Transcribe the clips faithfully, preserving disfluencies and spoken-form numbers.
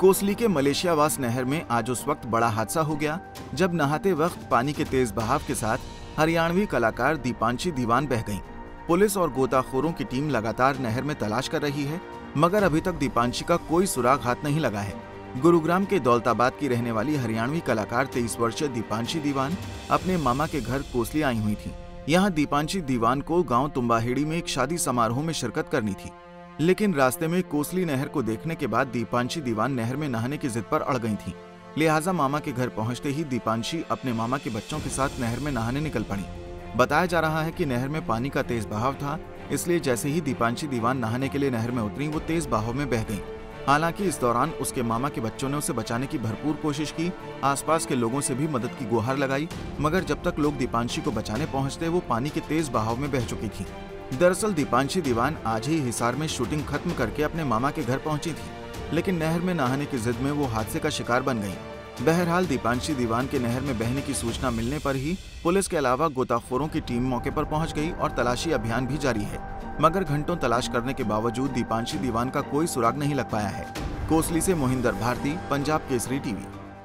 कोसली के मलेशियावास नहर में आज उस वक्त बड़ा हादसा हो गया जब नहाते वक्त पानी के तेज बहाव के साथ हरियाणवी कलाकार दीपांशी दीवान बह गईं। पुलिस और गोताखोरों की टीम लगातार नहर में तलाश कर रही है, मगर अभी तक दीपांशी का कोई सुराग हाथ नहीं लगा है। गुरुग्राम के दौलताबाद की रहने वाली हरियाणवी कलाकार तेईस वर्षीय दीपांशी दीवान अपने मामा के घर कोसली आई हुई थी। यहाँ दीपांशी दीवान को गांव तुम्बाहेड़ी में एक शादी समारोह में शिरकत करनी थी, लेकिन रास्ते में कोसली नहर को देखने के बाद दीपांशी दीवान नहर में नहाने की जिद पर अड़ गई थी। लिहाजा मामा के घर पहुंचते ही दीपांशी अपने मामा के बच्चों के साथ नहर में नहाने निकल पड़ी। बताया जा रहा है कि नहर में पानी का तेज बहाव था, इसलिए जैसे ही दीपांशी दीवान नहाने के लिए नहर में उतरी वो तेज बहाव में बह गई। हालांकि इस दौरान उसके मामा के बच्चों ने उसे बचाने की भरपूर कोशिश की, आसपास के लोगों से भी मदद की गुहार लगाई, मगर जब तक लोग दीपांशी को बचाने पहुंचते वो पानी के तेज बहाव में बह चुकी थी। दरअसल दीपांशी दीवान आज ही हिसार में शूटिंग खत्म करके अपने मामा के घर पहुंची थी, लेकिन नहर में नहाने की जिद में वो हादसे का शिकार बन गई। बहरहाल दीपांशी दीवान के नहर में बहने की सूचना मिलने पर ही पुलिस के अलावा गोताखोरों की टीम मौके पर पहुंच गई और तलाशी अभियान भी जारी है, मगर घंटों तलाश करने के बावजूद दीपांशी दीवान का कोई सुराग नहीं लग पाया है। कोसली से मोहिंदर भारती, पंजाब केसरी टीवी।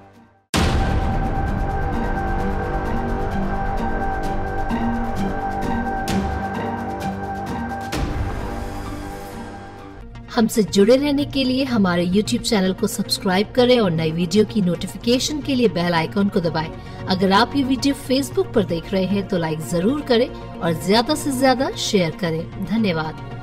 हमसे जुड़े रहने के लिए हमारे यूट्यूब चैनल को सब्सक्राइब करें और नई वीडियो की नोटिफिकेशन के लिए बेल आइकॉन को दबाएं। अगर आप ये वीडियो फेसबुक पर देख रहे हैं तो लाइक जरूर करें और ज्यादा से ज्यादा शेयर करें। धन्यवाद।